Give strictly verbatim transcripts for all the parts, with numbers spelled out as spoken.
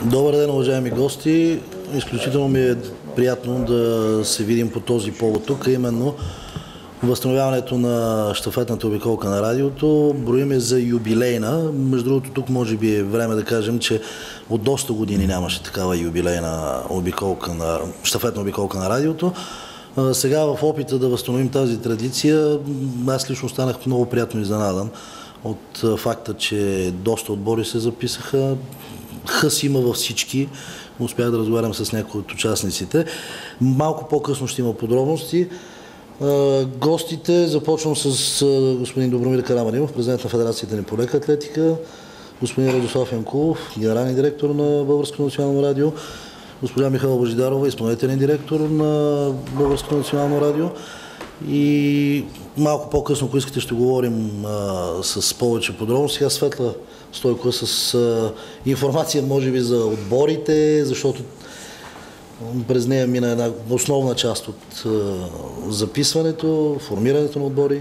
Добър ден, уважаеми гости. Изключително ми е приятно да се видим по този повод тук, именно възстановяването на щафетната обиколка на радиото. Броиме за юбилейна. Между другото, тук може би е време да кажем, че от доста години нямаше такава юбилейна обиколка на, щафетна обиколка на радиото. Сега в опита да възстановим тази традиция, аз лично станах много приятно изненадан от факта, че доста отбори се записаха. Хъс има във всички. Успях да разговарям с някои от участниците. Малко по-късно ще има подробности. Гостите, започвам с господин Добромир Карамаринов, президент на Федерацията ни по лека атлетика, господин Радослав Янкулов, генерален директор на Българското национално радио, госпожа Михайла Божидарова, изпълнителен директор на Българското национално радио. И малко по-късно, ако искате, ще говорим а, с повече подробности. Сега Светла Стойкова с а, информация, може би, за отборите, защото през нея мина една основна част от а, записването, формирането на отбори.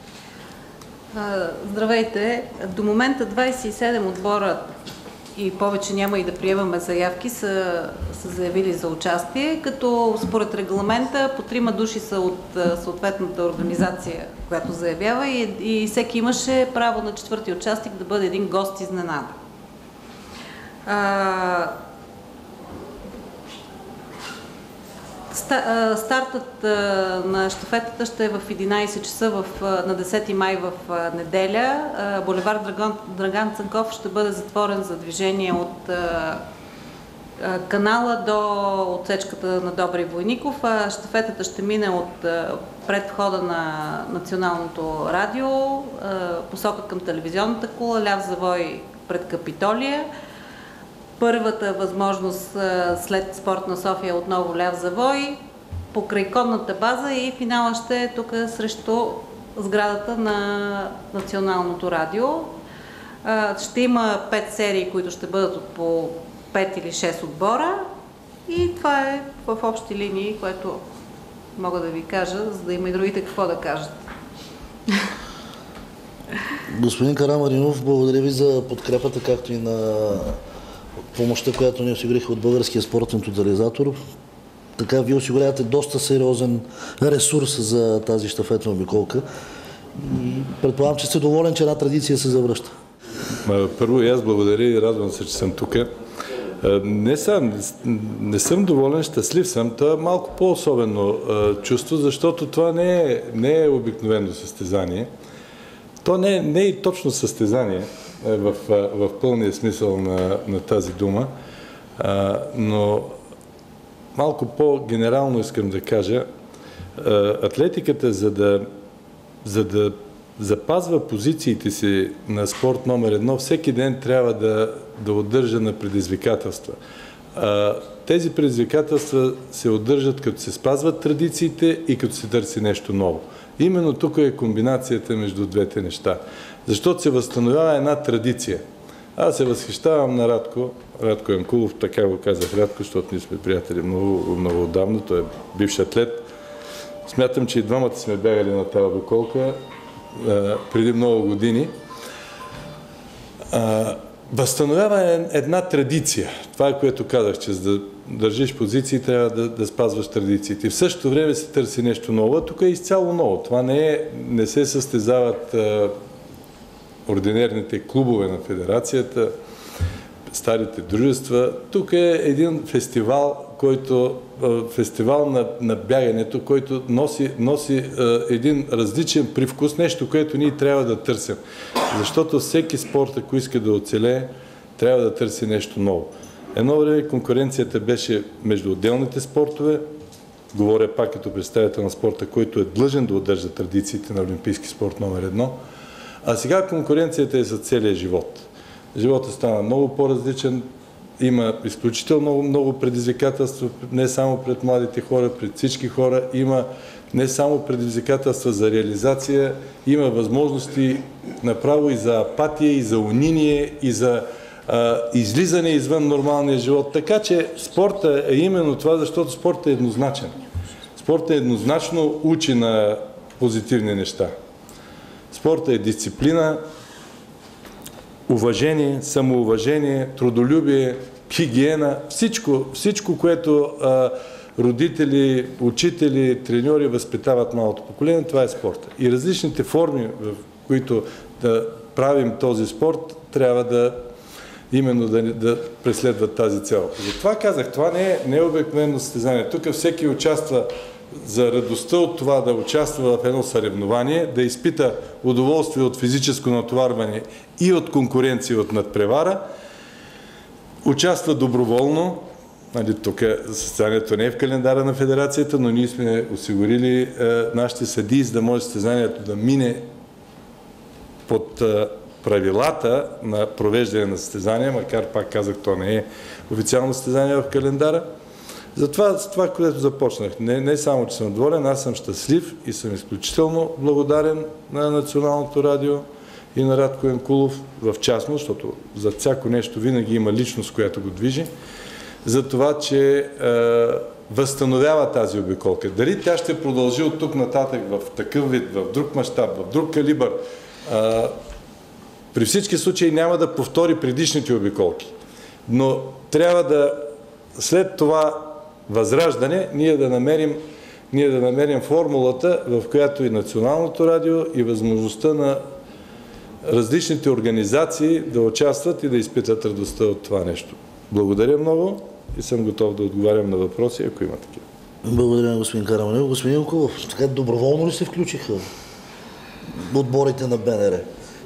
Здравейте! До момента двадесет и седем отбора и повече няма и да приемаме заявки, са, са заявили за участие, като според регламента по трима души са от съответната организация, която заявява, и, и всеки имаше право на четвърти участник да бъде един гост изненада. А, Стартът на щафетата ще е в единадесет часа в, на десети май в неделя. Булевард Драган, Драган Цанков ще бъде затворен за движение от канала до отсечката на Добри Войников. Щафетата ще мине от пред входа на Националното радио, посока към телевизионната кула, ляв завой пред Капитолия. Първата възможност след Спортна София отново ляв завой, покрай конната база, и финала ще е тук срещу сградата на Националното радио. Ще има пет серии, които ще бъдат от по пет или шест отбора, и това е в общи линии, което мога да ви кажа, за да има и другите какво да кажат. Господин Карамаринов, благодаря ви за подкрепата, както и на помощта, която ни осигуриха от Българския спортен тотализатор. Така, вие осигурявате доста сериозен ресурс за тази щафетна обиколка. И предполагам, че сте доволен, че една традиция се завръща. Първо и аз благодаря и радвам се, че съм тук. Не съм, не съм доволен, щастлив съм. Това е малко по-особено чувство, защото това не е, не е обикновено състезание. То не е, не е точно състезание в, в пълния смисъл на, на тази дума, а, но малко по-генерално искам да кажа, атлетиката, за да, за да запазва позициите си на спорт номер едно, всеки ден трябва да, да удържа на предизвикателства. А, тези предизвикателства се удържат, като се спазват традициите и като се търси нещо ново. Именно тук е комбинацията между двете неща. Защото се възстановява една традиция. Аз се възхищавам на Радко, Радко Янкулов, така го казах Радко, защото ние сме приятели много, много отдавна, той е бивш атлет. Смятам, че и двамата сме бягали на тази обиколка преди много години. А, възстановява една традиция. Това е, което казах, че за да държиш позиции, трябва да, да спазваш традициите. И в същото време се търси нещо ново. Тук е изцяло ново. Това не, е, не се състезават а, ординерните клубове на федерацията, старите дружества. Тук е един фестивал, който, фестивал на, на бягането, който носи, носи а, един различен привкус, нещо, което ние трябва да търсим. Защото всеки спорт, ако иска да оцелее, трябва да търси нещо ново. Едно време конкуренцията беше между отделните спортове, говоря пак като представител на спорта, който е длъжен да удържа традициите на олимпийски спорт номер едно, а сега конкуренцията е за целия живот. Животът стана много по-различен, има изключително много, много предизвикателства, не само пред младите хора, пред всички хора, има не само предизвикателства за реализация, има възможности направо и за апатия, и за униние, и за а, излизане извън нормалния живот. Така че спорта е именно това, защото спортът е еднозначен. Спортът еднозначно учи на позитивни неща. Спортът е дисциплина, уважение, самоуважение, трудолюбие, хигиена, всичко, всичко което а, родители, учители, треньори възпитават малото поколение, това е спорта. И различните форми, в които да правим този спорт, трябва да именно да, да преследват тази цел. Затова казах, това не е, не е обикновено състезание. Тук всеки участва за радостта от това да участва в едно съревнование, да изпита удоволствие от физическо натоварване и от конкуренция от надпревара, участва доброволно. Нали, тук състезанието не е в календара на федерацията, но ние сме осигурили е, нашите съдии, за да може състезанието да мине под е, правилата на провеждане на състезания, макар пак казах, то не е официално състезание в календара. Затова това, което започнах. Не, не само, че съм доволен, аз съм щастлив и съм изключително благодарен на Националното радио и на Радко Янкулов в частност, защото за всяко нещо винаги има личност, която го движи, за това, че е, възстановява тази обиколка. Дали тя ще продължи от тук нататък в такъв вид, в друг мащаб, в друг калибър, е, при всички случаи няма да повтори предишните обиколки. Но трябва да след това възраждане ние да намерим, ние да намерим формулата, в която и Националното радио, и възможността на различните организации да участват и да изпитат радостта от това нещо. Благодаря много и съм готов да отговарям на въпроси, ако има такива. Благодаря, господин Караманлиев. Господин Янкулов, така доброволно ли се включиха отборите на БНР?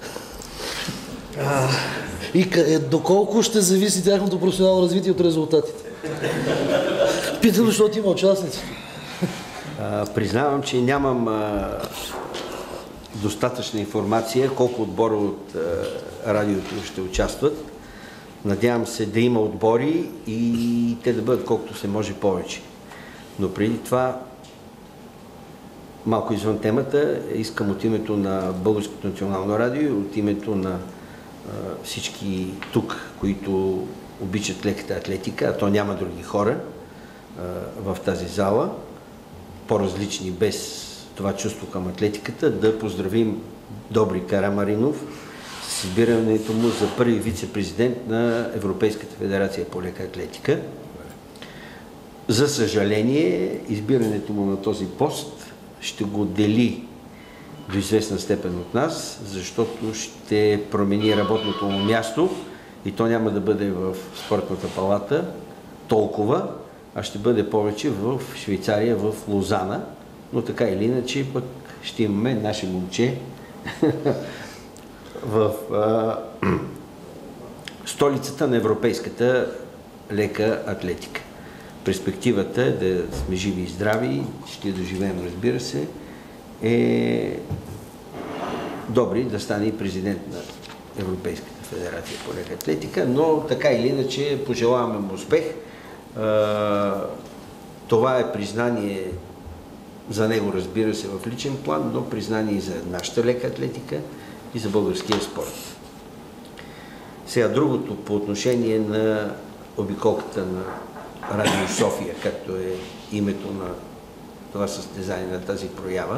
А, и къде, доколко ще зависи тяхното професионално развитие от резултатите? Питам, защото има участници. А, признавам, че нямам а, достатъчна информация колко отбора от а, радиото ще участват. Надявам се да има отбори и те да бъдат колкото се може повече. Но преди това, малко извън темата, искам от името на Българското национално радио и от името на а, всички тук, които обичат леката атлетика, а то няма други хора а, в тази зала, по-различни без това чувство към атлетиката, да поздравим Добри Карамаринов с избирането му за първи вице-президент на Европейската федерация по лека атлетика. За съжаление, избирането му на този пост ще го дели до известна степен от нас, защото ще промени работното му място и то няма да бъде в спортната палата толкова, а ще бъде повече в Швейцария, в Лозана. Но така или иначе пък ще имаме наше момче в а, столицата на европейската лека атлетика. Перспективата е да сме живи и здрави, ще доживеем, разбира се, е Добри да стане и президент на Европейската федерация по лека атлетика, но така или иначе пожелаваме му успех. Това е признание за него, разбира се, в личен план, но признание и за нашата лека атлетика и за българския спорт. Сега другото по отношение на обиколката на Радио София, както е името на това състезание, на тази проява.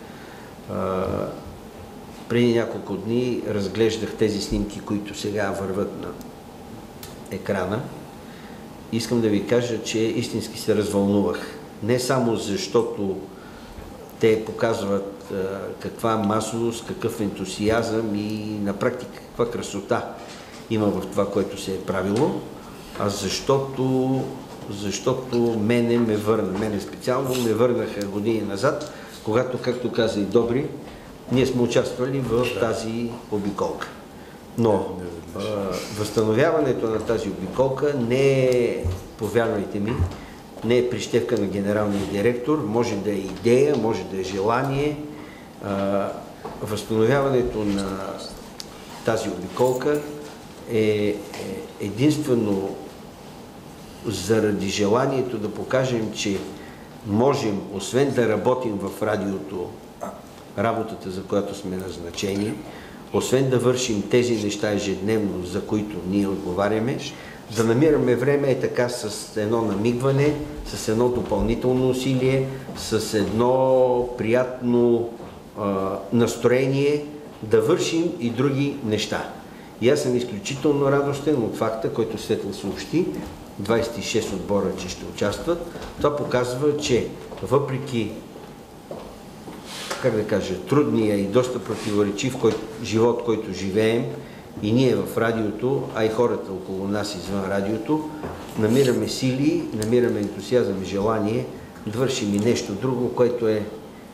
Преди няколко дни разглеждах тези снимки, които сега върват на екрана. Искам да ви кажа, че истински се развълнувах. Не само защото те показват а, каква масовост, какъв ентусиазъм и на практика каква красота има в това, което се е правило, а защото, защото мене ме върна, мене специално ме върнаха години назад, когато, както каза и Добри, ние сме участвали в тази обиколка. Но а, възстановяването на тази обиколка не е, повярвайте ми, не е прищевка на генералния директор, може да е идея, може да е желание. А, възстановяването на тази обиколка е, е единствено заради желанието да покажем, че можем, освен да работим в радиото, работата, за която сме назначени, освен да вършим тези неща ежедневно, за които ние отговаряме, да намираме време е така с едно намигване, с едно допълнително усилие, с едно приятно а, настроение, да вършим и други неща. И аз съм изключително радостен от факта, който Светла съобщи, двадесет и шест отбора, че ще участват. Това показва, че въпреки, как да кажа, трудния и доста противоречив кой, живот, който живеем, и ние в радиото, а и хората около нас извън радиото, намираме сили, намираме ентусиазъм и желание да вършим и нещо друго, което е,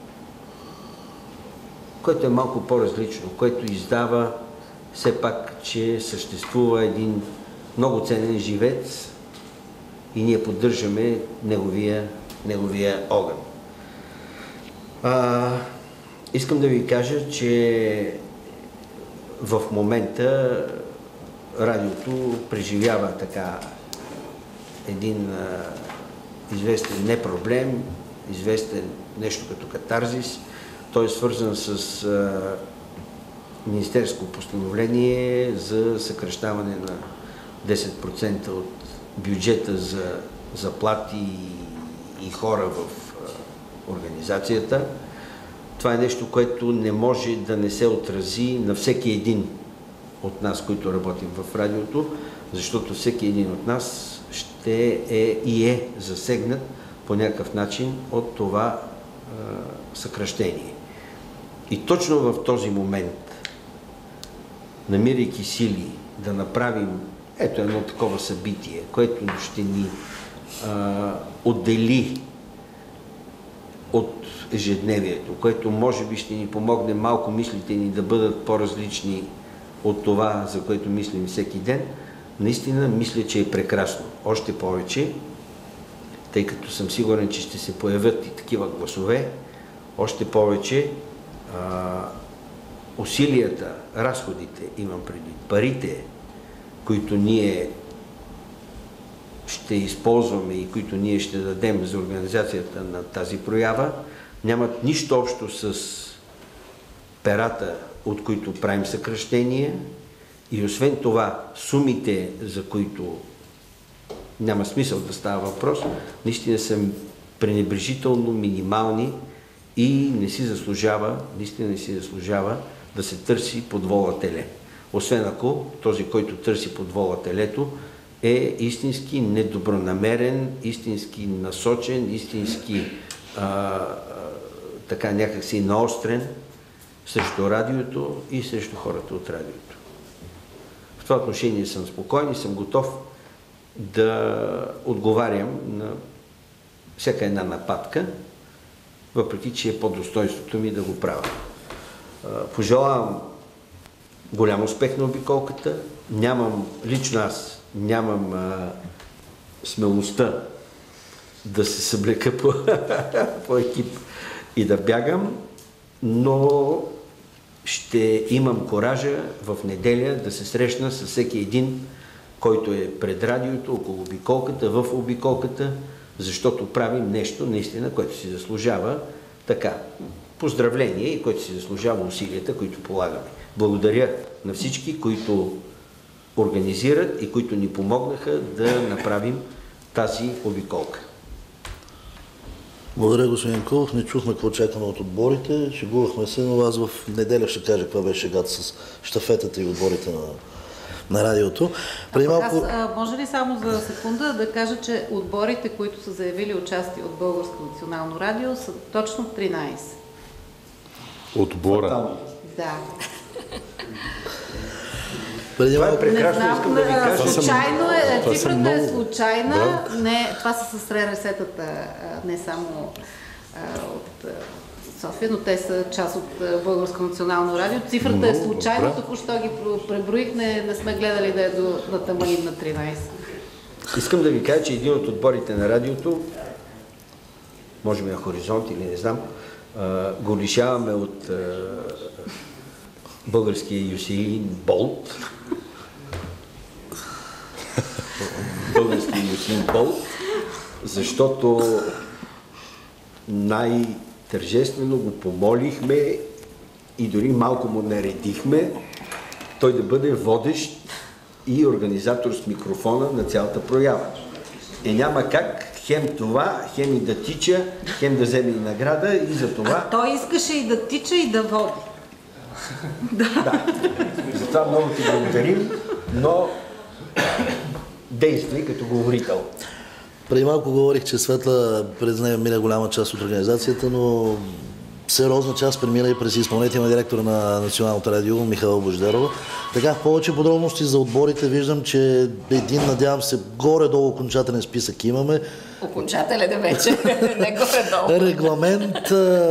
което е малко по-различно, което издава все пак, че съществува един много ценен живец и ние поддържаме неговия, неговия огън. А, искам да ви кажа, че в момента радиото преживява така един а, известен не проблем, известен нещо като катарзис. Той е свързан с а, министерско постановление за съкращаване на десет процента от бюджета за заплати и, и хора в а, организацията. Това е нещо, което не може да не се отрази на всеки един от нас, които работим в радиото, защото всеки един от нас ще е и е засегнат по някакъв начин от това е, съкращение. И точно в този момент, намирайки сили да направим ето едно такова събитие, което ще ни е, отдели от ежедневието, което може би ще ни помогне малко мислите ни да бъдат по-различни от това, за което мислим всеки ден, наистина мисля, че е прекрасно. Още повече, тъй като съм сигурен, че ще се появят и такива гласове, още повече а, усилията, разходите, имам предвид, парите, които ние ще използваме и които ние ще дадем за организацията на тази проява, нямат нищо общо с перата, от които правим съкращения, и освен това сумите, за които няма смисъл да става въпрос, наистина са пренебрежително минимални и не си заслужава, наистина не си заслужава да се търси под вола теле. Освен ако този, който търси под вола телето, е истински недобронамерен, истински насочен, истински а, а, така някакси наострен срещу радиото и срещу хората от радиото. В това отношение съм спокоен и съм готов да отговарям на всяка една нападка, въпреки че е по достоинството ми да го правя. Пожелавам голям успех на обиколката. Нямам, лично аз, нямам а, смелостта да се съблека по, по екип и да бягам, но ще имам коража в неделя да се срещна с всеки един, който е пред радиото, около обиколката, в обиколката, защото правим нещо наистина, което си заслужава така поздравление и което си заслужава усилията, които полагаме. Благодаря на всички, които организират и които ни помогнаха да направим тази обиколка. Благодаря, господин Кълов. Не чухме какво чакаме от отборите. Шегувахме се, но аз в неделя ще кажа каква беше шегата с щафетата и отборите на, на радиото. Преди малко... Аз, а, може ли само за секунда да кажа, че отборите, които са заявили участие от Българско национално радио, са точно тринайсет. Отбора? Да. Преди това малко... е прекрасно, знам, искам да ви кажа. Случайно е, това цифрата много... е случайна, да. не, това са с РРС-тата, не само а, от а, София, но те са част от а, Българско национално радио. Цифрата много, е случайна, току-що ги преброих, не, не сме гледали да е до да таманим на тринайсет. Искам да ви кажа, че един от отборите на радиото, може би на Хоризонт или не знам, а, го лишаваме от а, българския Юсеин Болт. Българския Юсеин Болт, защото най-тържествено го помолихме и дори малко му наредихме той да бъде водещ и организатор с микрофона на цялата проява. И няма как хем това, хем и да тича, хем да вземе и награда и за това... А той искаше и да тича и да води. Да. Затова много ти благодарим, но действай като говорител. Преди малко говорих, че Светла през нея мина голяма част от организацията, но сериозна част премина и през изпълнителния директор на Националното радио Михаела Божидарова. Така, в повече подробности за отборите виждам, че един, надявам се, горе-долу окончателен списък имаме. Окончателен е вече, не горе-долу. Регламент,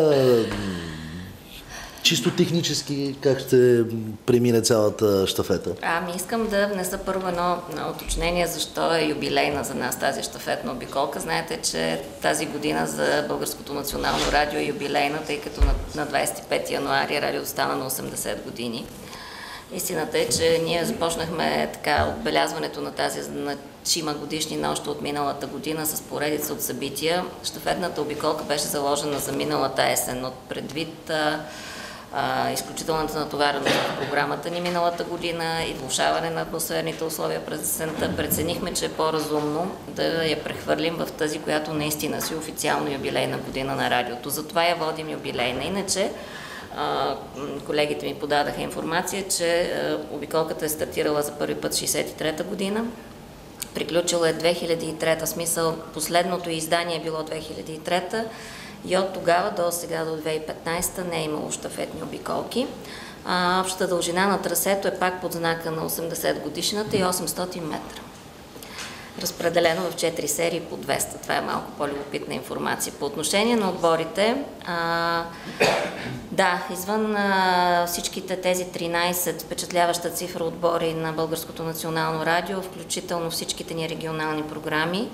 чисто технически, как ще премине цялата щафета? Ами искам да внеса първо едно уточнение, защо е юбилейна за нас тази щафетна обиколка. Знаете, че тази година за Българското национално радио е юбилейна, тъй като на, на двадесет и пети януари радиото стана на осемдесет години. Истината е, че ние започнахме така отбелязването на тази значима годишнина още от миналата година с поредица от събития. Щафетната обиколка беше заложена за миналата есен, от предвид Uh, изключителната натовареност в програмата ни миналата година и влошаване на атмосферните условия през есента, преценихме, че е по-разумно да я прехвърлим в тази, която наистина си официално юбилейна година на радиото. Затова я водим юбилейна. Иначе uh, колегите ми подадаха информация, че uh, обиколката е стартирала за първи път шейсет и трета година. Приключила е две хиляди и трета, смисъл последното издание е било две хиляди и трета. И от тогава до сега, до две хиляди и петнадесета, не е имало щафетни обиколки. А, общата дължина на трасето е пак под знака на осемдесет годишната и осемстотин метра. Разпределено в четири серии по двеста. Това е малко по-любопитна информация. По отношение на отборите, а, да, извън а, всичките тези тринадесет впечатляваща цифра отбори на Българското национално радио, включително всичките ни регионални програми,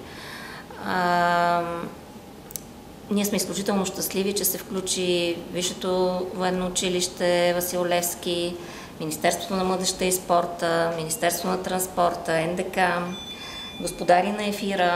а, ние сме изключително щастливи, че се включи Висшето военно училище Васил Левски, Министерството на младежта и спорта, Министерството на транспорта, Ен Де Ка, Господари на ефира,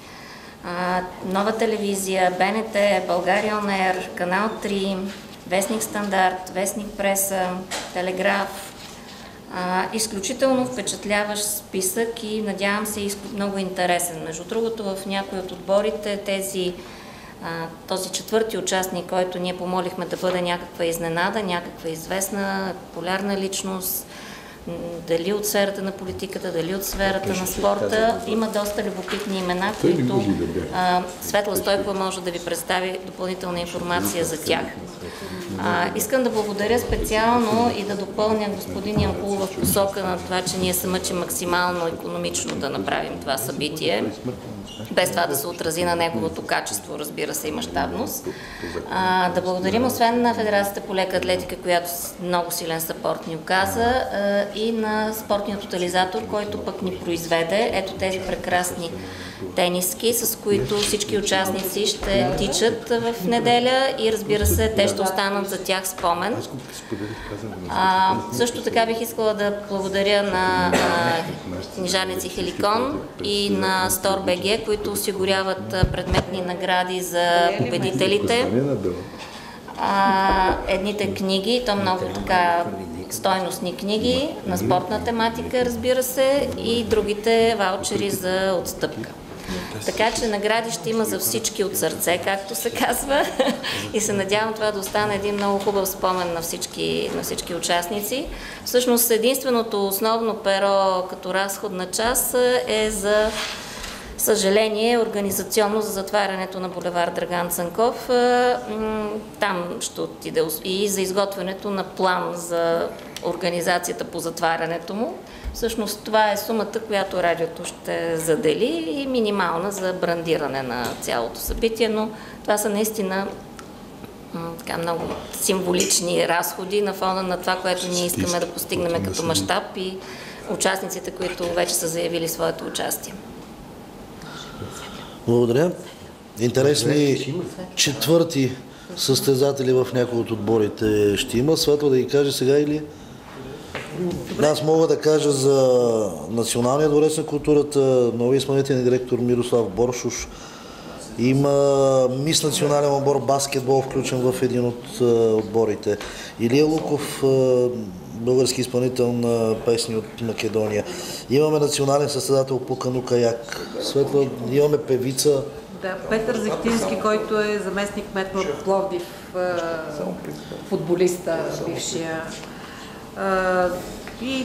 Нова телевизия, Б Н Т, България Он Ер, Канал три, Вестник Стандарт, Вестник Преса, Телеграф. Изключително впечатляващ списък и надявам се много интересен. Между другото, в някои от отборите тези този четвърти участник, който ние помолихме да бъде някаква изненада, някаква известна, популярна личност, дали от сферата на политиката, дали от сферата на спорта, има доста любопитни имена, които а, Светла Стойкова може да ви представи допълнителна информация за тях. А, искам да благодаря специално и да допълня господин Янкулов в посока на това, че ние се мъчим максимално икономично да направим това събитие, без това да се отрази на неговото качество, разбира се, и мащабност. А, да благодарим освен на Федерацията по лека атлетика, която много силен съпорт ни оказа, а, и на спортния тотализатор, който пък ни произведе ето тези прекрасни тениски, с които всички участници ще тичат в неделя и разбира се, те ще останат за тях спомен. А, също така бих искала да благодаря на книжарници Хеликон и на Стор Б Г, които осигуряват предметни награди за победителите. А, едните книги, то много така стойностни книги на спортна тематика, разбира се, и другите ваучери за отстъпка. Така че награди ще има за всички от сърце, както се казва, и се надявам това да остане един много хубав спомен на всички, на всички участници. Всъщност единственото основно перо като разходна част е за съжаление организационно за затварянето на булевард Драган Цанков. Там ще отиде и за изготвянето на план за организацията по затварянето му. Всъщност това е сумата, която радиото ще задели и минимална за брандиране на цялото събитие, но това са наистина така много символични разходи на фона на това, което ние искаме да постигнем като мащаб и участниците, които вече са заявили своето участие. Благодаря. Интересни четвърти състезатели в някои от отборите ще има. Светла да ги каже сега или? Аз мога да кажа за Националния дворец на културата, нови изпълнителен директор Мирослав Боршуш. Има мис национален отбор баскетбол, включен в един от отборите. Илия Луков, български изпълнител на песни от Македония. Имаме национален състезател по кану-каяк. Светла, имаме певица. Да, Петър Зехтински, който е заместник кмет на Пловдив, футболиста, бившия. И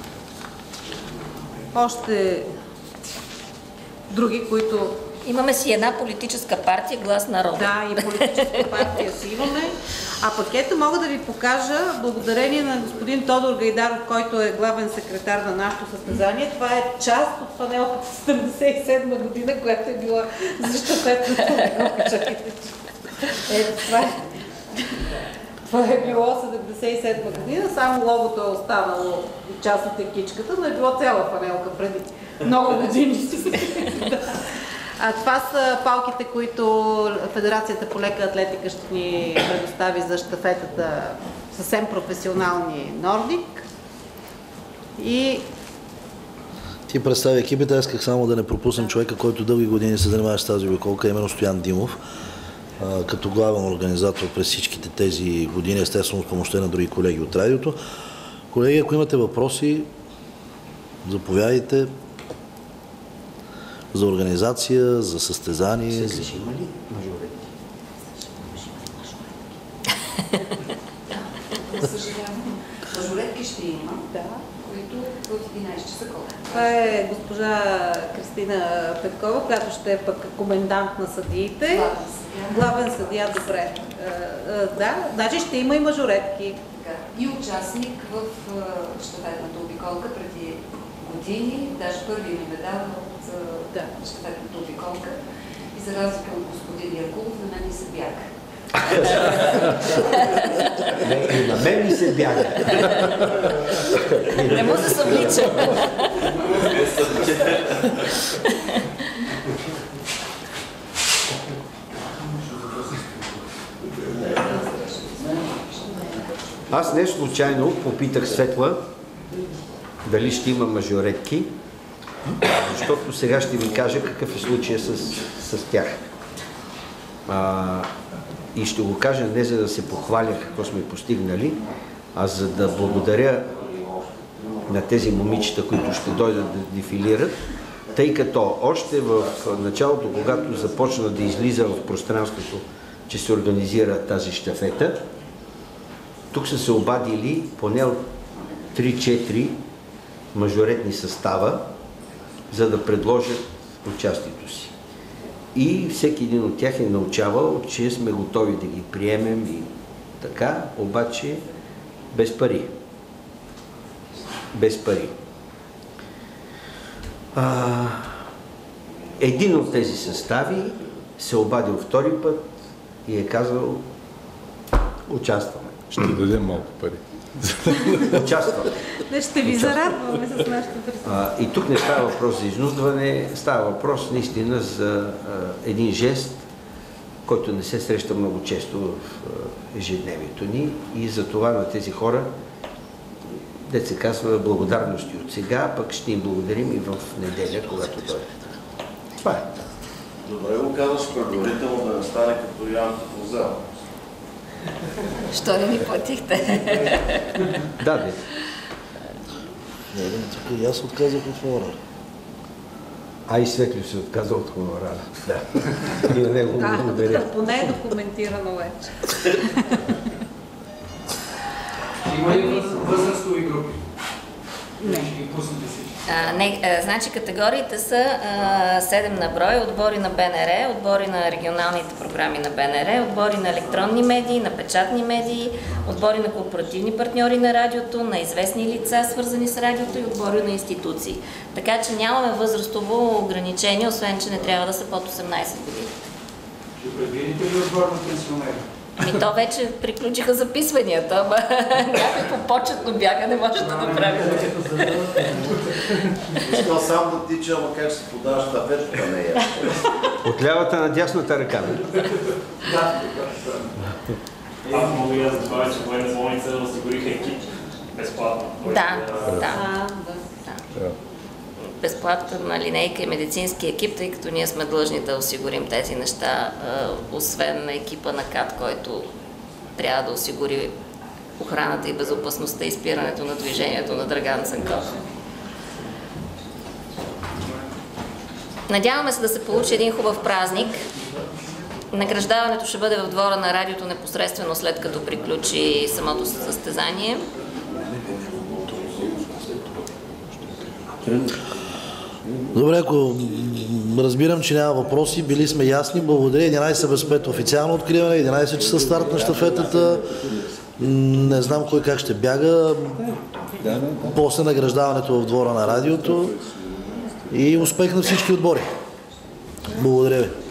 още други, които... Имаме си една политическа партия, Глас народа. Да, и политическа партия си имаме. А пък ето мога да ви покажа, благодарение на господин Тодор Гайдаров, който е главен секретар на нашето състезание. Това е част от панелката седемдесет и седма година, която е била за щафетната обиколка. Ето това е. Това е било седемдесет и седма година, само логото е останало част от екичката, но е било цяла панелка преди много години. А това са палките, които Федерацията по лека атлетика ще ни предостави за щафетата, съвсем професионални Нордик. И... Ти представи екипите, аз исках само да не пропуснем човека, който дълги години се занимава с тази обиколка, именно Стоян Димов, като главен организатор през всичките тези години, естествено с помощта на други колеги от радиото. Колеги, ако имате въпроси, заповядайте. За организация, за състезание. Сега за... ще има ли мажорети? Да, съжалявам. Мажоретки ще има, Да. които в единайсет часа колко. Това е госпожа Кристина Петкова, която ще е пък комендант на съдиите. Главен съдия. Главен съдия, добре. Е, е, да, значи ще има и мажоретки. Така. И участник в е, щафетната обиколка преди години, даже първи ми медал от Да. щафетната обиколка. И за разлика от господин Яркулов, на мен ми се бяга. Не, и на мен ми се бяга. Не може да се влича. Аз не случайно попитах Светла дали ще има мажоретки, защото сега ще ви кажа какъв е случая с, с тях. А, и ще го кажа не за да се похваля какво сме постигнали, а за да благодаря на тези момичета, които ще дойдат да дефилират, тъй като още в началото, когато започна да излиза в пространството, че се организира тази щафета, тук са се обадили поне от три-четири мажоретни състава, за да предложат участието си. И всеки един от тях е научавал, че сме готови да ги приемем и така, обаче без пари. Без пари. А, един от тези състави се обадил втори път и е казал: участваме. Ще дадем малко пари. Участваме. Не, ще ви зарадваме с нашето присъствие. И тук не става въпрос за изнудване, става въпрос наистина за а, един жест, който не се среща много често в а, ежедневието ни, и за това на тези хора, дето се казва, благодарности от сега, пък ще им благодарим и в неделя, когато дойдат. Това е. Добре го казваш предварително, да не стане като Янко Позел. Що не ни платихте? Да, де. Не, не, тук и аз отказах от хонорар. А и Светлив се отказа от хонорара. Да. И на него Да, благодаря. поне е документирано вече. Има ли възрастови групи? Не. А, не, а, значи категориите са а, седем на брой: отбори на Б Н Р, отбори на регионалните програми на Б Н Р, отбори на електронни медии, на печатни медии, отбори на корпоративни партньори на радиото, на известни лица, свързани с радиото, и отбори на институции. Така че нямаме възрастово ограничение, освен че не трябва да са под осемнайсет години. Ще предвидите ли отбор на пенсионери? Ами то вече приключиха записванията, ама някой по почетно бяга не може да направи. Искал сам да тича, ама как се подаваш щафетата, не е. От лявата на дясната ръка. Да. Аз мога и аз да добавя, че военна болница осигуриха екип безплатно. Да, да. А, да. Безплатна линейка и медицински екип, тъй като ние сме длъжни да осигурим тези неща, освен екипа на КАТ, който трябва да осигури охраната и безопасността и спирането на движението на Драган Цанков. Надяваме се да се получи един хубав празник. Награждаването ще бъде в двора на радиото непосредствено след като приключи самото състезание. Добре, ако разбирам, че няма въпроси, били сме ясни. Благодаря. единайсет без пет официално откриване, единайсет часа старт на щафетата. Не знам кой как ще бяга. После награждаването в двора на радиото. И успех на всички отбори. Благодаря ви.